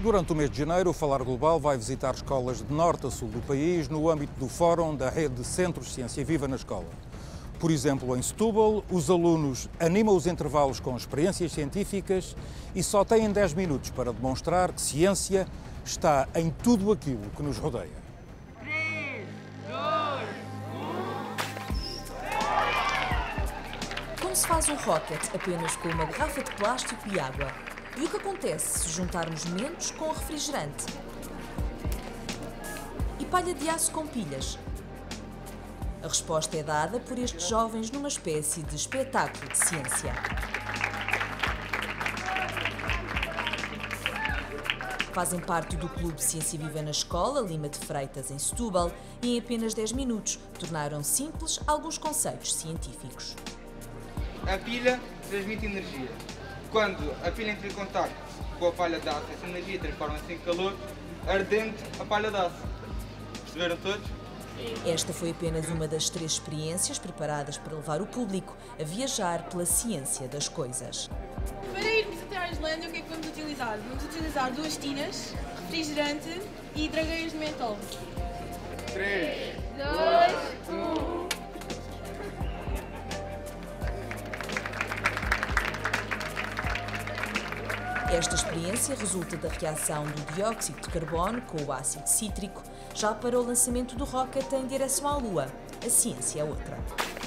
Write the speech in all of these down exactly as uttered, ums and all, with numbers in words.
Durante o mês de janeiro, o Falar Global vai visitar escolas de norte a sul do país no âmbito do Fórum da Rede de Centros de Ciência Viva na Escola. Por exemplo, em Setúbal, os alunos animam os intervalos com experiências científicas e só têm dez minutos para demonstrar que ciência está em tudo aquilo que nos rodeia. três, dois, um... Como se faz um rocket apenas com uma garrafa de plástico e água? E o que acontece se juntarmos mentos com refrigerante? E palha de aço com pilhas? A resposta é dada por estes jovens numa espécie de espetáculo de ciência. Fazem parte do Clube Ciência Viva na Escola, Lima de Freitas, em Setúbal, e em apenas dez minutos tornaram simples alguns conceitos científicos. A pilha transmite energia. Quando a pilha entra em contacto com a palha de aço, essa energia transforma-se em calor, ardente a palha de aço. Perceberam todos? Esta foi apenas uma das três experiências preparadas para levar o público a viajar pela ciência das coisas. Para irmos até à Islândia, o que é que vamos utilizar? Vamos utilizar duas tinas, refrigerante e dragueiras de mentol. três, dois, um... Esta experiência resulta da reação do dióxido de carbono com o ácido cítrico. Já para o lançamento do rocket em direção à Lua, a ciência é outra.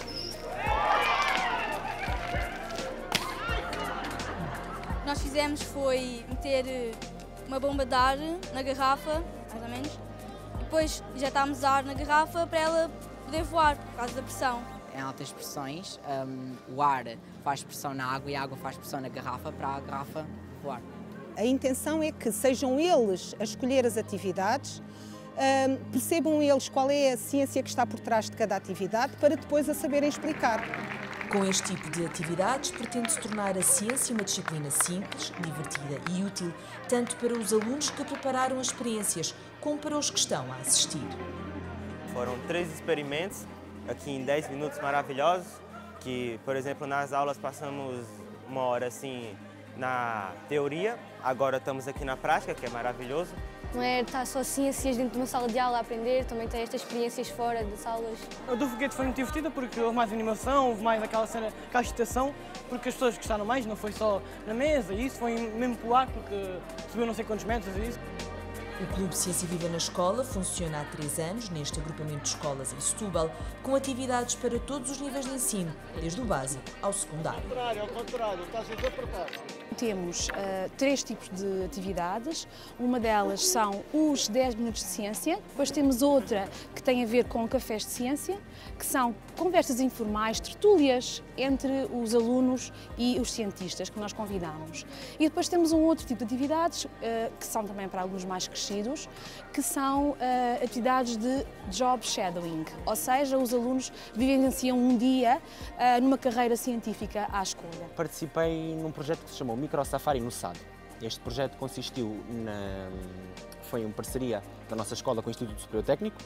Nós fizemos foi meter uma bomba de ar na garrafa, mais ou menos, e depois injetámos ar na garrafa para ela poder voar, por causa da pressão. Em altas pressões, um, o ar faz pressão na água e a água faz pressão na garrafa para a garrafa voar. A intenção é que sejam eles a escolher as atividades, um, percebam eles qual é a ciência que está por trás de cada atividade para depois a saberem explicar. Com este tipo de atividades, pretende-se tornar a ciência uma disciplina simples, divertida e útil, tanto para os alunos que prepararam as experiências, como para os que estão a assistir. Foram três experimentos aqui em dez minutos maravilhosos, que, por exemplo, nas aulas passamos uma hora assim na teoria, agora estamos aqui na prática, que é maravilhoso. Não é estar só ciências dentro de uma sala de aula a aprender, também tem estas experiências fora das aulas. A do foguete foi muito divertida porque houve mais animação, houve mais aquela cena, aquela excitação, porque as pessoas gostaram mais, não foi só na mesa, e isso foi mesmo pular, porque subiu não sei quantos metros e isso. O Clube Ciência Viva na Escola funciona há três anos neste agrupamento de escolas em Setúbal, com atividades para todos os níveis de ensino, desde o básico ao secundário. Ao contrário, ao contrário, está sempre apertado. Temos uh, três tipos de atividades. Uma delas são os dez minutos de ciência, depois temos outra que tem a ver com cafés de ciência, que são conversas informais, tertúlias entre os alunos e os cientistas que nós convidamos. E depois temos um outro tipo de atividades, uh, que são também para alunos mais crescidos, que são uh, atividades de job shadowing, ou seja, os alunos vivenciam um dia uh, numa carreira científica à escola. Participei num projeto que se chamou Micro Safari no S A D. Este projeto consistiu na... foi uma parceria da nossa escola com o Instituto Superior Técnico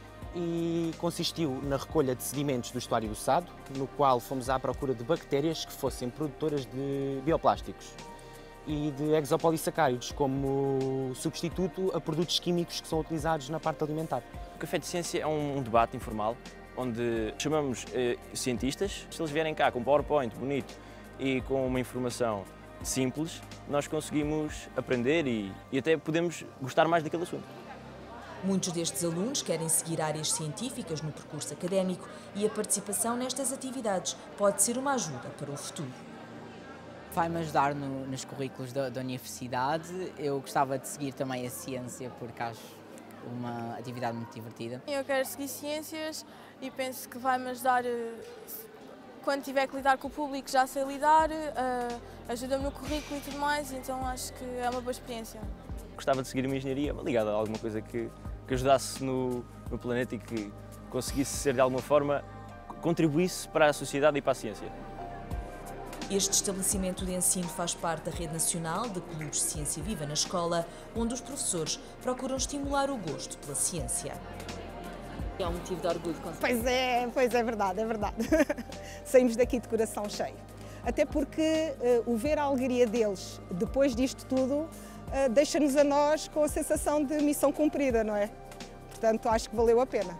e consistiu na recolha de sedimentos do estuário do S A D, no qual fomos à procura de bactérias que fossem produtoras de bioplásticos e de exopolissacáridos como substituto a produtos químicos que são utilizados na parte alimentar. O Café de Ciência é um debate informal onde chamamos eh, cientistas. Se eles vierem cá com um PowerPoint bonito e com uma informação simples, nós conseguimos aprender e, e até podemos gostar mais daquele assunto. Muitos destes alunos querem seguir áreas científicas no percurso académico e a participação nestas atividades pode ser uma ajuda para o futuro. Vai-me ajudar no, nos currículos da, da universidade. Eu gostava de seguir também a ciência porque acho uma atividade muito divertida. Eu quero seguir ciências e penso que vai-me ajudar. Quando tiver que lidar com o público já sei lidar, uh, ajuda-me no currículo e tudo mais, então acho que é uma boa experiência. Gostava de seguir uma engenharia ligada a alguma coisa que, que ajudasse no, no planeta e que conseguisse ser de alguma forma, contribuísse para a sociedade e para a ciência. Este estabelecimento de ensino faz parte da Rede Nacional de Clubes de Ciência Viva na Escola, onde os professores procuram estimular o gosto pela ciência. É um motivo de orgulho. Pois é, pois é verdade, é verdade. Saímos daqui de coração cheio. Até porque uh, o ver a alegria deles depois disto tudo deixa-nos a nós com a sensação de missão cumprida, não é? Portanto, acho que valeu a pena.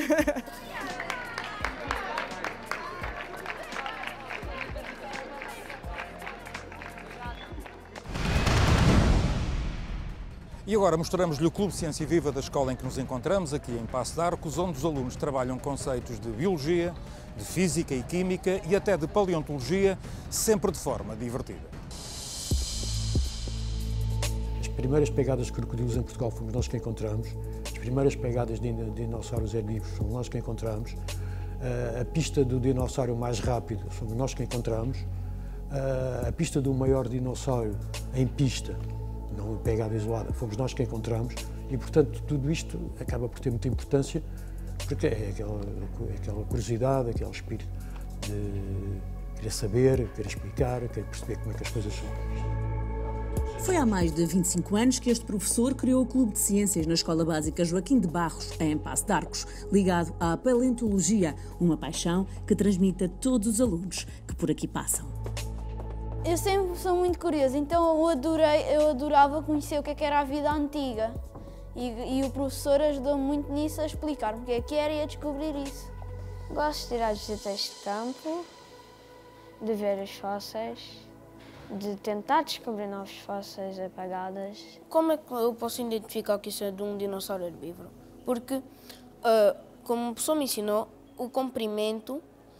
E agora mostramos-lhe o Clube Ciência Viva da escola em que nos encontramos, aqui em Paço de Arcos, onde os alunos trabalham conceitos de biologia, de física e química e até de paleontologia, sempre de forma divertida. As primeiras pegadas de crocodilos em Portugal fomos nós que encontramos, as primeiras pegadas de dinossauros herbívoros fomos nós que encontramos, a pista do dinossauro mais rápido fomos nós que encontramos, a pista do maior dinossauro em pista, não pegada isolada, fomos nós que encontramos e, portanto, tudo isto acaba por ter muita importância porque é aquela, aquela curiosidade, aquele espírito de querer saber, querer explicar, querer perceber como é que as coisas são. Foi há mais de vinte e cinco anos que este professor criou o Clube de Ciências na Escola Básica Joaquim de Barros, em Paço de Arcos, ligado à paleontologia, uma paixão que transmite a todos os alunos que por aqui passam. Eu sempre sou muito curiosa, então eu, adorei, eu adorava conhecer o que, é que era a vida antiga. E, e o professor ajudou-me muito nisso a explicar-me o que é que era e a descobrir isso. Gosto de tirar visitas de campo, de ver os fósseis, de tentar descobrir novos fósseis apagados. Como é que eu posso identificar que isso é de um dinossauro herbívoro? Porque, uh, como o professor me ensinou, o comprimento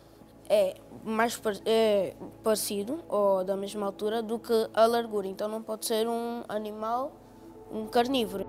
é mais é parecido ou da mesma altura do que a largura, então não pode ser um animal, um carnívoro.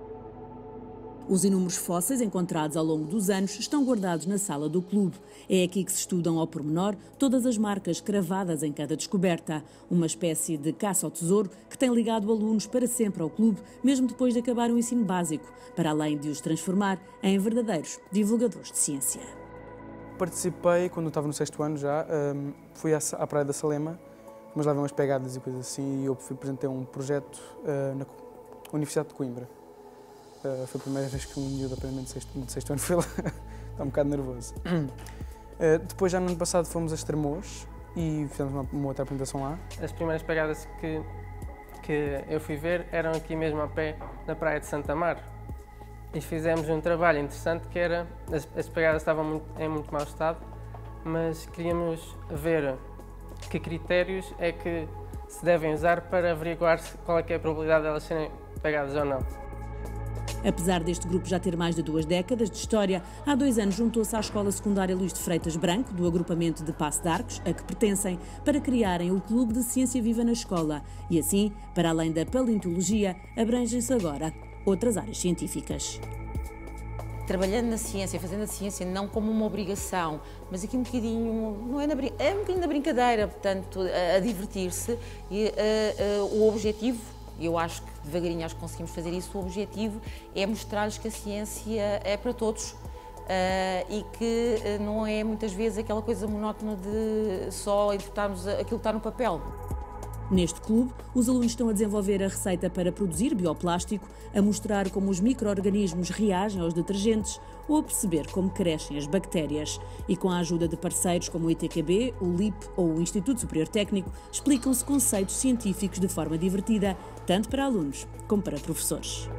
Os inúmeros fósseis encontrados ao longo dos anos estão guardados na sala do clube. É aqui que se estudam ao pormenor todas as marcas cravadas em cada descoberta. Uma espécie de caça ao tesouro que tem ligado alunos para sempre ao clube, mesmo depois de acabar o ensino básico, para além de os transformar em verdadeiros divulgadores de ciência. Participei, quando eu estava no sexto ano já, um, fui à, à Praia da Salema, mas lá vi umas pegadas e coisas assim, e eu fui apresentar um projeto uh, na Universidade de Coimbra. Uh, foi a primeira vez que um miúdo aprendeu de sexto, de sexto ano foi lá, está um bocado nervoso. Uh, depois, já no ano passado, fomos a Estremoz e fizemos uma, uma outra apresentação lá. As primeiras pegadas que, que eu fui ver eram aqui mesmo a pé, na Praia de Santa Mar. E fizemos um trabalho interessante que era, as, as pegadas estavam muito, em muito mau estado, mas queríamos ver que critérios é que se devem usar para averiguar qual é, que é a probabilidade de elas serem pegadas ou não. Apesar deste grupo já ter mais de duas décadas de história, há dois anos juntou-se à Escola Secundária Luís de Freitas Branco, do agrupamento de Paço de Arcos, a que pertencem, para criarem o Clube de Ciência Viva na escola. E assim, para além da paleontologia, abrangem-se agora outras áreas científicas. Trabalhando na ciência, fazendo a ciência não como uma obrigação, mas aqui um bocadinho, não é, na, é um bocadinho da brincadeira, portanto, a, a divertir-se e a, a, o objetivo, eu acho que devagarinho acho que conseguimos fazer isso, o objetivo é mostrar-lhes que a ciência é para todos uh, e que uh, não é muitas vezes aquela coisa monótona de só interpretarmos aquilo que está no papel. Neste clube, os alunos estão a desenvolver a receita para produzir bioplástico, a mostrar como os micro-organismos reagem aos detergentes ou a perceber como crescem as bactérias. E com a ajuda de parceiros como o I T Q B, o L I P ou o Instituto Superior Técnico, explicam-se conceitos científicos de forma divertida, tanto para alunos como para professores.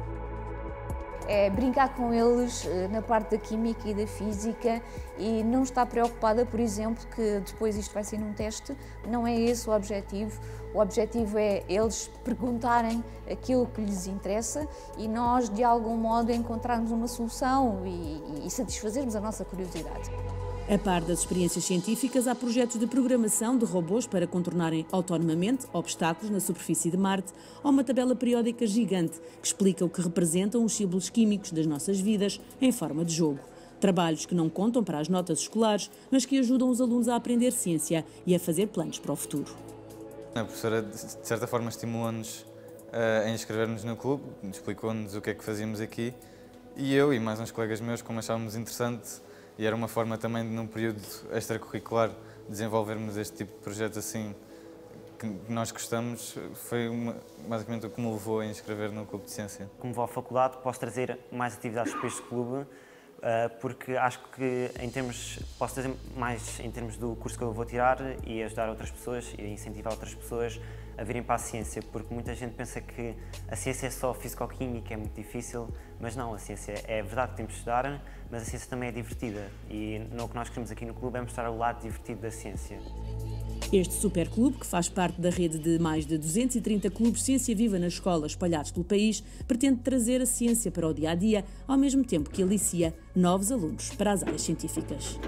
É brincar com eles na parte da química e da física e não estar preocupada, por exemplo, que depois isto vai ser num teste. Não é esse o objetivo. O objetivo é eles perguntarem aquilo que lhes interessa e nós, de algum modo, encontrarmos uma solução e, e satisfazermos a nossa curiosidade. A par das experiências científicas, há projetos de programação de robôs para contornarem autonomamente obstáculos na superfície de Marte ou uma tabela periódica gigante que explica o que representam os símbolos químicos das nossas vidas em forma de jogo. Trabalhos que não contam para as notas escolares, mas que ajudam os alunos a aprender ciência e a fazer planos para o futuro. A professora, de certa forma, estimulou-nos uh, a inscrever-nos no clube, explicou-nos o que é que fazíamos aqui e eu e mais uns colegas meus, como achávamos interessante, e era uma forma também, num período extracurricular, desenvolvermos este tipo de projetos assim que nós gostamos, foi uma, basicamente o que me levou a inscrever no Clube de Ciência. Como vou à faculdade, posso trazer mais atividades para este clube, porque acho que em termos, posso dizer mais em termos do curso que eu vou tirar e ajudar outras pessoas e incentivar outras pessoas a virem para a ciência, porque muita gente pensa que a ciência é só físico-química, é muito difícil, mas não, a ciência é verdade que temos de estudar, mas a ciência também é divertida e o que nós queremos aqui no clube é mostrar o lado divertido da ciência. Este superclube, que faz parte da rede de mais de duzentos e trinta clubes Ciência Viva nas escolas espalhados pelo país, pretende trazer a ciência para o dia-a-dia, ao mesmo tempo que alicia novos alunos para as áreas científicas.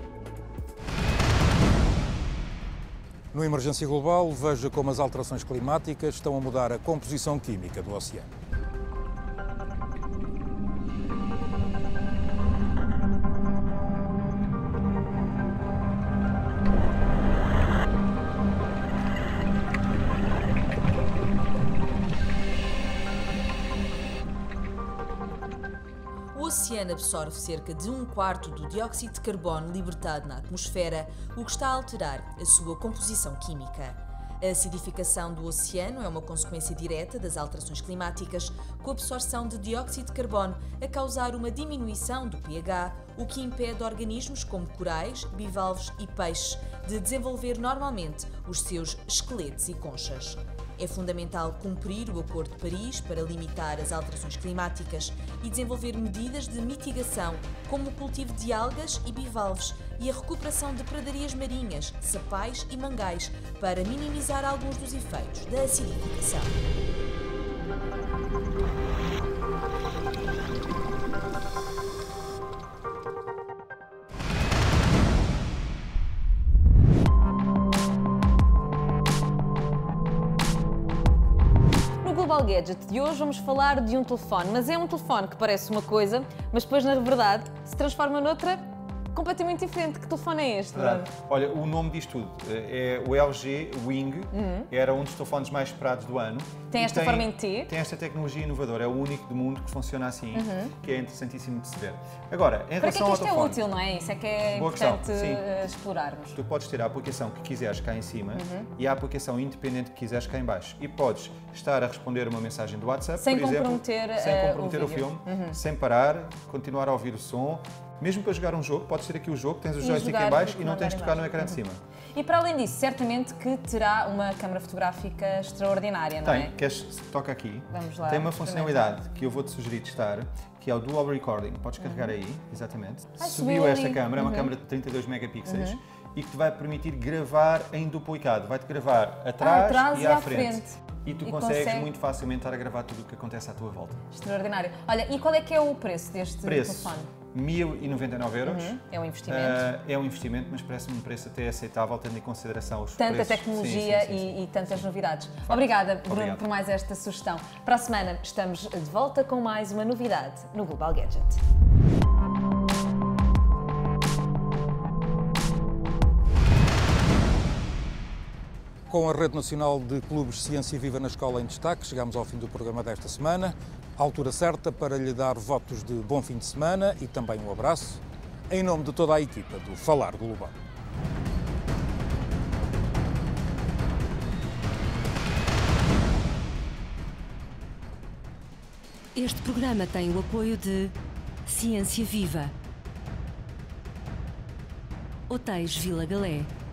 No Emergência Global, veja como as alterações climáticas estão a mudar a composição química do oceano. O oceano absorve cerca de um quarto do dióxido de carbono libertado na atmosfera, o que está a alterar a sua composição química. A acidificação do oceano é uma consequência direta das alterações climáticas, com a absorção de dióxido de carbono a causar uma diminuição do pH, o que impede organismos como corais, bivalves e peixes de desenvolver normalmente os seus esqueletos e conchas. É fundamental cumprir o Acordo de Paris para limitar as alterações climáticas e desenvolver medidas de mitigação, como o cultivo de algas e bivalves e a recuperação de pradarias marinhas, sapais e mangais, para minimizar alguns dos efeitos da acidificação. Global Gadget de hoje vamos falar de um telefone, mas é um telefone que parece uma coisa, mas depois na verdade se transforma noutra completamente diferente. Que telefone é este, Bruno? Olha, o nome diz tudo. É o L G Wing, uhum. Era um dos telefones mais esperados do ano. Tem esta tem, forma em T. Tem esta tecnologia inovadora, é o único do mundo que funciona assim, uhum. Que é interessantíssimo de se ver. Agora, em relação ao telefone... Para que é que isto é útil, não é? Isso é que é Boa importante questão, explorarmos. Tu podes ter a aplicação que quiseres cá em cima uhum. e a aplicação independente que quiseres cá em baixo. E podes estar a responder uma mensagem do WhatsApp, sem por exemplo, comprometer, sem uh, comprometer o, o filme, uhum. sem parar, continuar a ouvir o som. Mesmo para jogar um jogo, podes ter aqui o jogo, tens o joystick em baixo e não tens de tocar no ecrã de cima. E para além disso, certamente que terá uma câmara fotográfica extraordinária, não é? Tem, queres, toca aqui. Vamos lá. Tem uma funcionalidade que eu vou-te sugerir testar, que é o Dual Recording. Podes carregar uhum. aí, exatamente. Ai, subiu esta ali. câmara, é uma uhum. câmara de trinta e dois megapixels. Uhum. E que te vai permitir gravar em duplicado. Vai-te gravar atrás, ah, atrás e, e à, à frente. frente. E tu e consegues consegue... muito facilmente estar a gravar tudo o que acontece à tua volta. Extraordinário. Olha, e qual é que é o preço deste preço, telefone? mil e noventa e nove euros. Uhum. É um investimento. Uh, é um investimento, mas parece-me um preço até aceitável, tendo em consideração os Tanta preços. tecnologia sim, sim, sim, sim. E, e tantas novidades. Obrigada, Bruno, Obrigado. por mais esta sugestão. Para a semana estamos de volta com mais uma novidade no Global Gadget. Com a Rede Nacional de Clubes Ciência Viva na Escola em destaque, chegamos ao fim do programa desta semana. A altura certa para lhe dar votos de bom fim de semana e também um abraço, em nome de toda a equipa do Falar Global. Este programa tem o apoio de Ciência Viva, Hotéis Vila Galé,